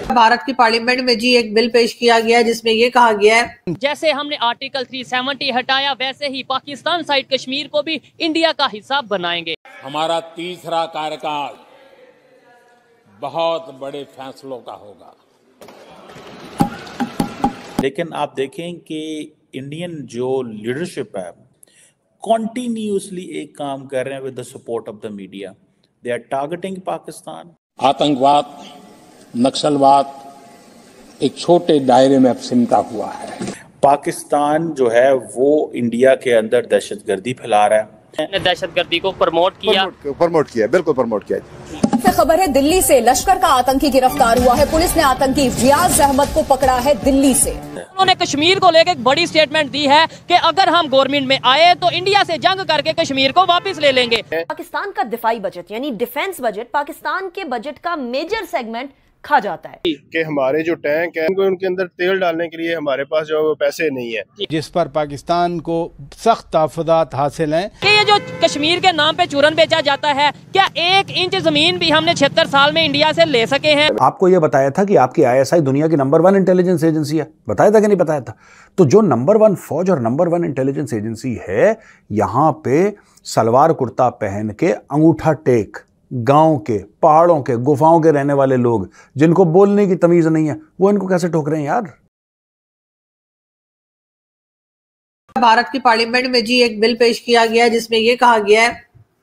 भारत की पार्लियामेंट में जी एक बिल पेश किया गया जिसमें ये कहा गया है, जैसे हमने आर्टिकल 370 हटाया वैसे ही पाकिस्तान साइड कश्मीर को भी इंडिया का हिस्सा बनाएंगे। हमारा तीसरा कार्यकाल बहुत बड़े फैसलों का होगा। लेकिन आप देखें कि इंडियन जो लीडरशिप है कॉन्टिन्यूसली एक काम कर रहे हैं with the support of the media. They are targeting Pakistan. आतंकवाद, नक्सलवाद एक छोटे दायरे में अब सिमटा हुआ है। पाकिस्तान जो है वो इंडिया के अंदर दहशतगर्दी फैला रहा है। दहशतगर्दी को प्रमोट किया, बिल्कुल प्रमोट किया। फिर खबर है दिल्ली से लश्कर का आतंकी गिरफ्तार हुआ है। पुलिस ने आतंकी रियाज अहमद को पकड़ा है दिल्ली से। उन्होंने कश्मीर को लेकर एक बड़ी स्टेटमेंट दी है कि अगर हम गवर्नमेंट में आए तो इंडिया से जंग करके कश्मीर को वापस ले लेंगे। पाकिस्तान का दिफाई बजट यानी डिफेंस बजट पाकिस्तान के बजट का मेजर सेगमेंट खा जाता है कि हमारे जो टैंक हैं उनके अंदर तेल डालने के लिए हमारे पास जो पैसे नहीं है, जिस पर पाकिस्तान को सख्त तहफ़्फ़ुज़ात हासिल हैं। कि ये जो कश्मीर के नाम पे चूरन बेचा जाता है, क्या 1 इंच जमीन भी हमने 76 साल में इंडिया से ले सके हैं? आपको ये बताया था कि आपकी ISI दुनिया की नंबर 1 इंटेलिजेंस एजेंसी है, बताया था कि नहीं बताया था? तो जो नंबर 1 फौज और नंबर 1 इंटेलिजेंस एजेंसी है, यहाँ पे सलवार कुर्ता पहन के अंगूठा टेक गांव के, पहाड़ों के, गुफाओं के रहने वाले लोग जिनको बोलने की तमीज नहीं है, वो इनको कैसे ठोक रहे हैं यार? भारत की पार्लियामेंट में जी एक बिल पेश किया गया जिसमें ये कहा गया है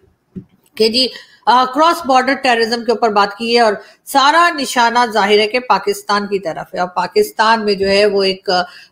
कि जी क्रॉस बॉर्डर टेररिज्म के ऊपर बात की है और सारा निशाना जाहिर है कि पाकिस्तान की तरफ है। और पाकिस्तान में जो है वो एक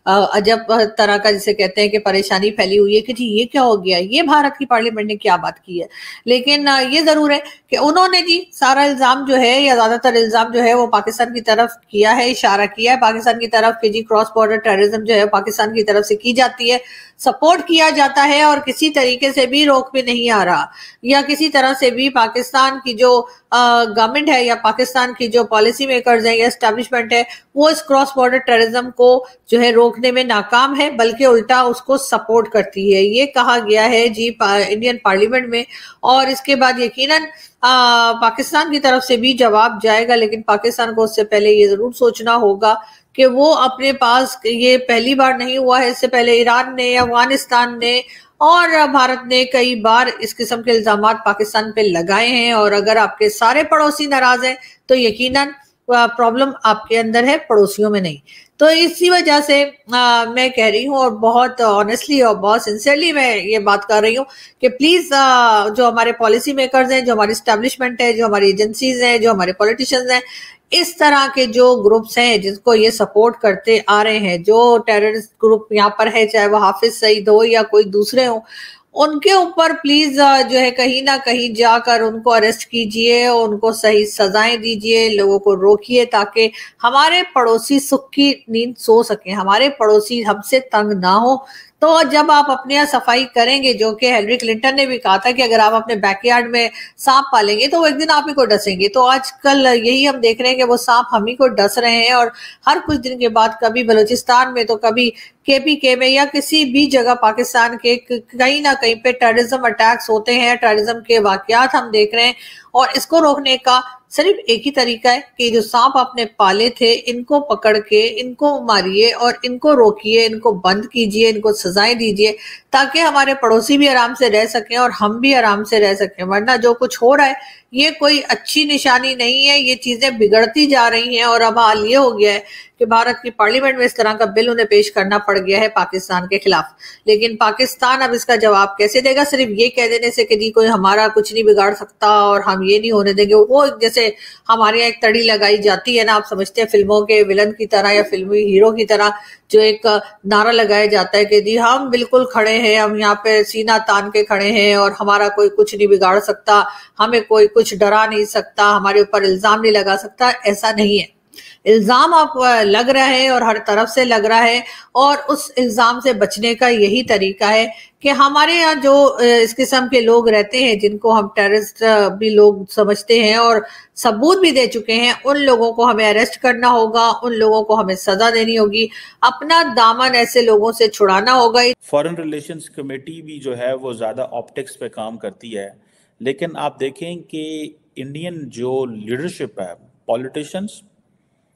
अजब तरह का जिसे कहते हैं कि परेशानी फैली हुई है कि जी ये क्या हो गया, ये भारत की पार्लियामेंट ने क्या बात की है। लेकिन ये जरूर है कि उन्होंने जी सारा इल्जाम जो है या ज्यादातर इल्जाम जो है वो पाकिस्तान की तरफ किया है, इशारा किया है पाकिस्तान की तरफ कि जी क्रॉस बॉर्डर टेररिज्म जो है पाकिस्तान की तरफ से की जाती है, सपोर्ट किया जाता है और किसी तरीके से भी रोक में नहीं आ रहा या किसी तरह से भी पाकिस्तान की जो गवर्नमेंट है या पाकिस्तान की जो पॉलिसी मेकर्स हैं या एस्टैब्लिशमेंट है वो इस क्रॉस बॉर्डर टेररिज्म को जो है रोकने में नाकाम है, बल्कि उल्टा उसको सपोर्ट करती है। ये कहा गया है जी इंडियन पार्लियामेंट में। और इसके बाद यकीनन पाकिस्तान की तरफ से भी जवाब जाएगा, लेकिन पाकिस्तान को उससे पहले ये जरूर सोचना होगा कि वो अपने पास, ये पहली बार नहीं हुआ है, इससे पहले ईरान ने, अफगानिस्तान ने और भारत ने कई बार इस किस्म के इल्जामात पाकिस्तान पे लगाए हैं। और अगर आपके सारे पड़ोसी नाराज हैं तो यकीनन प्रॉब्लम आपके अंदर है, पड़ोसियों में नहीं। तो इसी वजह से मैं कह रही हूँ और बहुत ऑनेस्टली और बहुत सिंसियरली मैं ये बात कर रही हूँ कि प्लीज जो हमारे पॉलिसी मेकर्स हैं, जो हमारी एस्टैब्लिशमेंट है, जो हमारी एजेंसीज हैं, जो हमारे पॉलिटिशियंस हैं, इस तरह के जो ग्रुप्स हैं जिनको ये सपोर्ट करते आ रहे हैं, जो टेररिस्ट ग्रुप यहाँ पर है, चाहे वो हाफिज सईद हो या कोई दूसरे हो, उनके ऊपर प्लीज जो है कहीं ना कहीं जाकर उनको अरेस्ट कीजिए, उनको सही सजाएं दीजिए, लोगों को रोकिए ताकि हमारे पड़ोसी सुख की नींद सो सके, हमारे पड़ोसी हमसे तंग ना हो। तो जब आप अपने यहाँ सफाई करेंगे, जो कि हिलरी क्लिंटन ने भी कहा था कि अगर आप अपने बैकयार्ड में सांप पालेंगे तो वो एक दिन आप ही को डसेंगे, तो आजकल यही हम देख रहे हैं कि वो सांप हम ही को डस रहे हैं। और हर कुछ दिन के बाद कभी बलूचिस्तान में तो कभी KPK में या किसी भी जगह पाकिस्तान के कहीं ना कहीं पे टेररिज्म अटैक्स होते हैं, टेररिज्म के वाकयात हम देख रहे हैं। और इसको रोकने का सिर्फ एक ही तरीका है कि जो सांप आपने पाले थे इनको पकड़ के इनको मारिए और इनको रोकिए, इनको बंद कीजिए, इनको सजाएं दीजिए ताकि हमारे पड़ोसी भी आराम से रह सकें और हम भी आराम से रह सकें। वरना जो कुछ हो रहा है ये कोई अच्छी निशानी नहीं है, ये चीजें बिगड़ती जा रही हैं। और अब हाल ये हो गया है कि भारत की पार्लियामेंट में इस तरह का बिल उन्हें पेश करना पड़ गया है पाकिस्तान के खिलाफ। लेकिन पाकिस्तान अब इसका जवाब कैसे देगा? सिर्फ ये कह देने से कि जी कोई हमारा कुछ नहीं बिगाड़ सकता और हम ये नहीं होने देंगे, वो जैसे हमारे यहाँ एक तड़ी लगाई जाती है ना, आप समझते हैं फिल्मों के विलन की तरह या फिल्मी हीरो की तरह, जो एक नारा लगाया जाता है कि जी हम बिल्कुल खड़े हैं, हम यहाँ पे सीना तान के खड़े हैं और हमारा कोई कुछ नहीं बिगाड़ सकता, हमें कोई कुछ डरा नहीं सकता, हमारे ऊपर इल्जाम नहीं लगा सकता। ऐसा नहीं है, इल्जाम आप लग रहा है और हर तरफ से लग रहा है। और उस इल्जाम से बचने का यही तरीका है कि हमारे यहाँ जो इस किस्म के लोग रहते हैं जिनको हम टेररिस्ट भी लोग समझते हैं और सबूत भी दे चुके हैं, उन लोगों को हमें अरेस्ट करना होगा, उन लोगों को हमें सजा देनी होगी, अपना दामन ऐसे लोगों से छुड़ाना होगा। फॉरेन रिलेशंस कमेटी भी जो है वो ज़्यादा ऑप्टिक्स पे काम करती है, लेकिन आप देखें कि इंडियन जो लीडरशिप है, पॉलिटिशियंस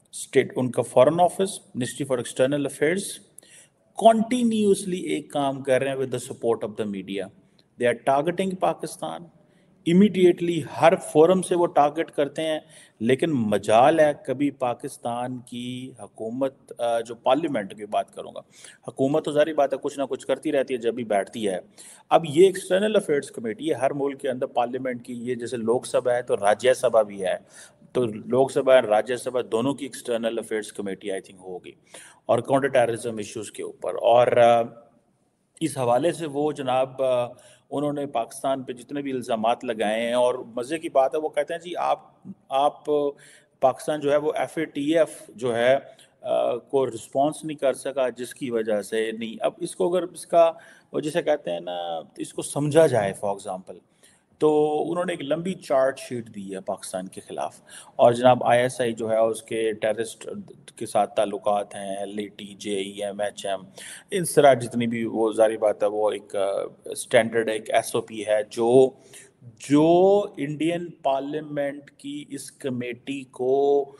स्टेट उनका foreign office, ministry for external affairs continuously एक काम कर रहे हैं with the support of the media. They are targeting Pakistan immediately, हर फोरम से वो टारगेट करते हैं। लेकिन मजाल है कभी पाकिस्तान की हुकूमत, जो पार्लियामेंट की बात करूँगा, हुकूमत तो जारी बात है कुछ ना कुछ करती रहती है जब भी बैठती है। अब ये एक्सटर्नल अफेयर्स कमेटी है हर मुल्क के अंदर पार्लियामेंट की, ये जैसे लोकसभा है तो राज्यसभा भी है, तो लोकसभा और राज्यसभा दोनों की external affairs committee I think होगी और काउंटर टेररिज्म इश्यूज़ के ऊपर। और इस हवाले से वो जनाब उन्होंने पाकिस्तान पे जितने भी इल्ज़ामात लगाए हैं, और मज़े की बात है वो कहते हैं जी आप पाकिस्तान जो है वो FATF जो है को रिस्पॉन्स नहीं कर सका जिसकी वजह से नहीं। अब इसको अगर इसका वो जिसे कहते हैं ना इसको समझा जाए, फॉर एग्ज़ाम्पल, तो उन्होंने एक लंबी चार्ट शीट दी है पाकिस्तान के ख़िलाफ़, और जनाब ISI जो है उसके टेररिस्ट के साथ ताल्लुकात हैं, LAT, JEM, HM, इन तरह जितनी भी वो जारी बात है वो एक स्टैंडर्ड एक SOP है जो इंडियन पार्लियामेंट की इस कमेटी को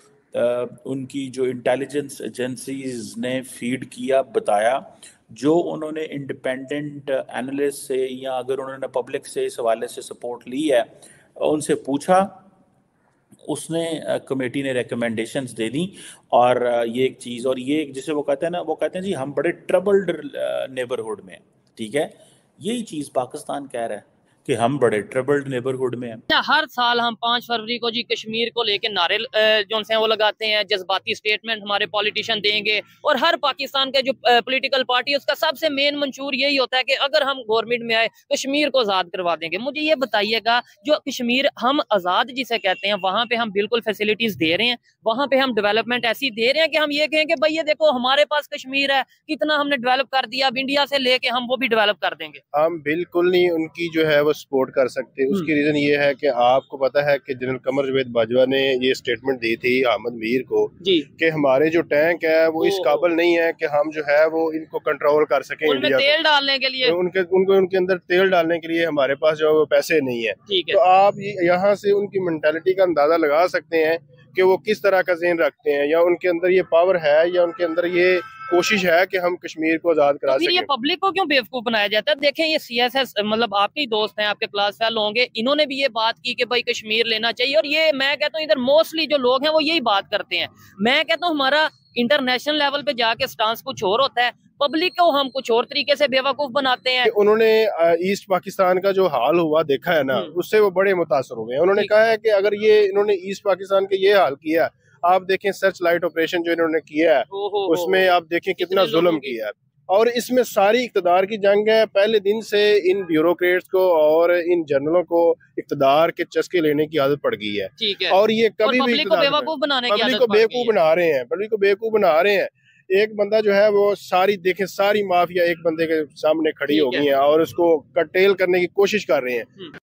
उनकी जो इंटेलिजेंस एजेंसीज ने फीड किया, बताया, जो उन्होंने इंडिपेंडेंट एनालिस्ट से या अगर उन्होंने पब्लिक से इस हवाले से सपोर्ट ली है उनसे पूछा, उसने कमेटी ने रिकमेंडेशंस दे दी। और ये एक चीज़, और ये जिसे वो कहते हैं ना, वो कहते हैं जी हम बड़े ट्रबल्ड नेबरहुड में, ठीक है, यही चीज़ पाकिस्तान कह रहा है कि हम बड़े ट्रबल्ड नेबरहुड में हैं। हर साल हम 5 फरवरी को जी कश्मीर को लेके नारे जो हैं वो लगाते हैं, जज्बाती स्टेटमेंट हमारे पॉलिटिशियन देंगे, और हर पाकिस्तान के जो पॉलिटिकल पार्टी उसका सबसे मेन मंशूर यही होता है कि अगर हम गवर्नमेंट में आए कश्मीर को आज़ाद करवा देंगे। मुझे ये बताइएगा, जो कश्मीर हम आज़ाद जिसे कहते हैं वहाँ पे हम बिल्कुल फैसिलिटीज दे रहे हैं, वहाँ पे हम डेवलपमेंट ऐसी दे रहे हैं कि हम ये कहें कि भाई ये देखो हमारे पास कश्मीर है, कितना हमने डेवलप कर दिया, अब इंडिया से लेके हम वो भी डेवलप कर देंगे। हम बिल्कुल नहीं उनकी जो है वो सपोर्ट कर सकते। उसकी रीजन ये है कि आपको पता है कि जनरल कमर जावेद बाजवा ने ये स्टेटमेंट दी थी अहमद मीर को कि हमारे जो टैंक है वो इस काबिल नहीं है कि हम जो है वो इनको कंट्रोल कर सकें। इंडिया तेल डालने के लिए उनके अंदर तेल डालने के लिए हमारे पास जो है वो पैसे नहीं है। तो आप यहाँ से उनकी मेंटालिटी का अंदाजा लगा सकते हैं कि वो किस तरह का ज़हन रखते हैं, या उनके अंदर ये पावर है या उनके अंदर ये कोशिश है कि हम कश्मीर को आजाद करा सकें। ये पब्लिक को क्यों बेवकूफ बनाया जाता है? देखें ये CSS मतलब आपके ही दोस्त हैं, आपके क्लास फेलो होंगे, इन्होंने भी ये बात की कि भाई कश्मीर लेना चाहिए, और ये मैं कहता हूँ इधर मोस्टली जो लोग हैं वो यही बात करते हैं। मैं कहता हूँ हमारा इंटरनेशनल लेवल पे जाके स्टांस कुछ और होता है, पब्लिक को हम कुछ और तरीके से बेवकूफ बनाते हैं। उन्होंने ईस्ट पाकिस्तान का जो हाल हुआ देखा है ना, उससे वो बड़े मुतासर हो गए। उन्होंने कहा है कि अगर ये इन्होंने ईस्ट पाकिस्तान के ये हाल किया, आप देखें सर्च लाइट ऑपरेशन जो इन्होंने किया है उसमें आप देखें कितना जुल्म किया है, और इसमें सारी इक्तदार की जंग है। पहले दिन से इन ब्यूरोक्रेट्स को और इन जनरलों को इक्तदार के चस्के लेने की आदत पड़ गई है, और ये कभी भी पब्लिक को बेवकूफ बना रहे हैं, पब्लिक को बेवकूफ बना रहे हैं। एक बंदा जो है वो सारी माफिया एक बंदे के सामने खड़ी हो गई है और उसको कटेल करने की कोशिश कर रहे हैं।